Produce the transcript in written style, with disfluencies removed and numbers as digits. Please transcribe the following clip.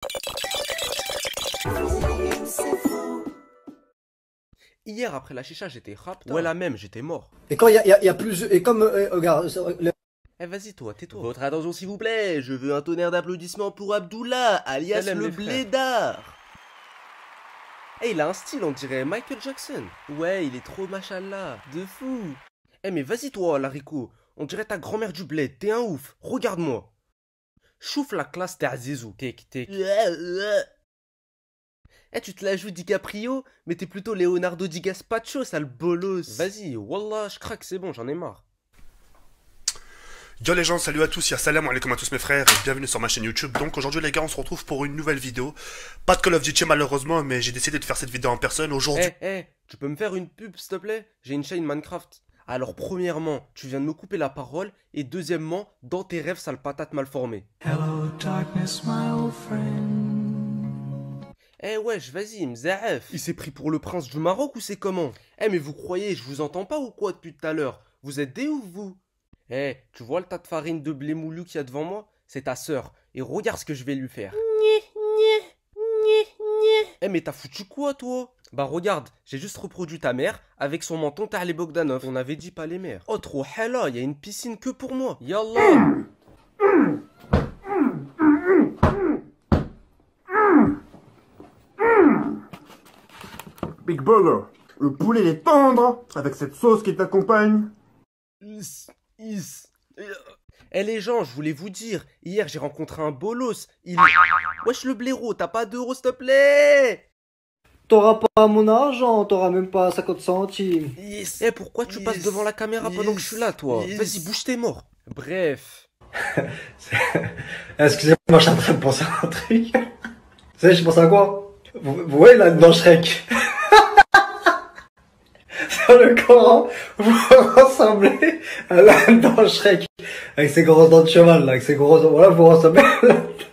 Hier, après la chicha, j'étais rapta. Ouais, la même, j'étais mort. Et quand il y a plus... Et comme... regarde... Eh, vas-y, toi, tais-toi. Votre attention, s'il vous plaît. Je veux un tonnerre d'applaudissements pour Abdullah, alias Salam, le les frères. blédard. Eh, il a un style, on dirait Michael Jackson. Ouais, il est trop machallah. De fou. Eh, mais vas-y, toi, Larrico. On dirait ta grand-mère du bled. T'es un ouf. Regarde-moi. Chouffe la classe, t'es Azizou. Tic, tic. Eh, tu te la joues DiCaprio, mais t'es plutôt Leonardo Di Gaspacho, sale bolos. Vas-y, wallah, je craque, c'est bon, j'en ai marre. Yo les gens, salut à tous, salam alaikum à tous mes frères et bienvenue sur ma chaîne YouTube. Donc aujourd'hui les gars, on se retrouve pour une nouvelle vidéo. Pas de Call of Duty malheureusement, mais j'ai décidé de faire cette vidéo en personne aujourd'hui. Tu peux me faire une pub s'il te plaît? J'ai une chaîne Minecraft. Alors premièrement, tu viens de me couper la parole et deuxièmement, dans tes rêves, sale patate mal formée. Hello darkness, my old friend. Eh wesh, vas-y, mzaaf. Il s'est pris pour le prince du Maroc ou c'est comment? Eh mais vous croyez, je vous entends pas ou quoi depuis tout à l'heure? Vous êtes des ouf vous? Eh, tu vois le tas de farine de blé moulu qu'il y a devant moi? C'est ta sœur. Et regarde ce que je vais lui faire. Eh mais t'as foutu quoi toi? Bah regarde, j'ai juste reproduit ta mère avec son menton Tarli Bogdanov. On avait dit pas les mères. Oh trop hella, y a une piscine que pour moi. Yallah. Big Burger, le poulet il est tendre, avec cette sauce qui t'accompagne. Eh les gens, je voulais vous dire, hier j'ai rencontré un bolos, Wesh le blaireau, t'as pas d'euros s'il te plaît? T'auras pas mon argent, t'auras même pas 50 centimes. Eh pourquoi tu passes devant la caméra pendant que je suis là toi? Vas-y, bouge tes morts. Bref. Excusez-moi, je suis en train de penser à un truc. Vous savez, je pense à quoi? Vous voyez là, dans Shrek? Sur le Coran, vous ressemblez à l'âne dans Shrek. Avec ses grosses dents de cheval, là, avec ses grosses... Voilà, vous ressemblez à l'âne.